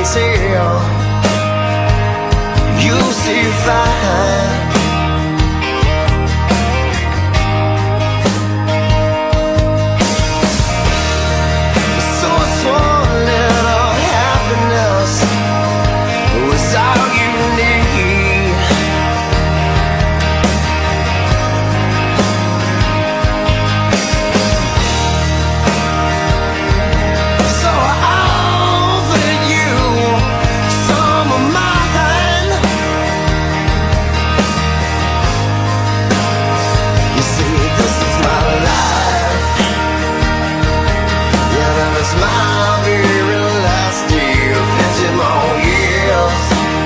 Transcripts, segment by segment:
until you see fine. So I swore little happiness was all you need. So I offer you some of mine. You see, this is my life. Yeah, that is my very last year. 50 more years.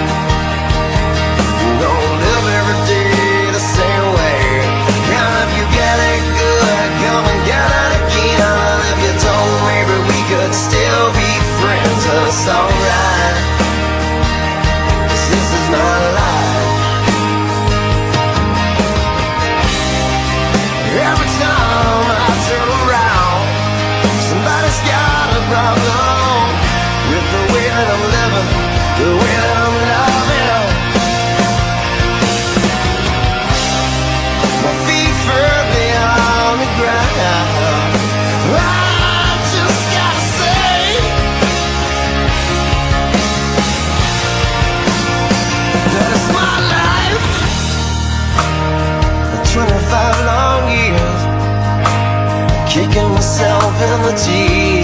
Gonna live every day the same way. And if you get it good, come and get it again. If you don't, maybe we could still be friends. And it's alright, 'cause this is my life. Every time I turn around, somebody's got a problem with the way that I'm living, the way that I'm loving. My feet firmly on the ground. I just gotta say that it's my life. 25 long years, kicking myself in the teeth.